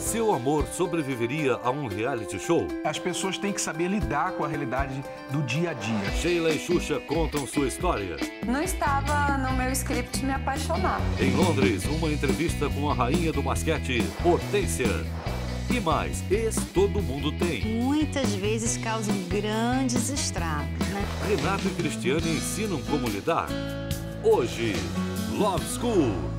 Seu amor sobreviveria a um reality show? As pessoas têm que saber lidar com a realidade do dia a dia. Sheila e Xuxa contam sua história. Não estava no meu script me apaixonar. Em Londres, uma entrevista com a rainha do basquete, Hortência. E mais, todo mundo tem. Muitas vezes causam grandes estragos, né? Renato e Cristiane ensinam como lidar. Hoje, Love School.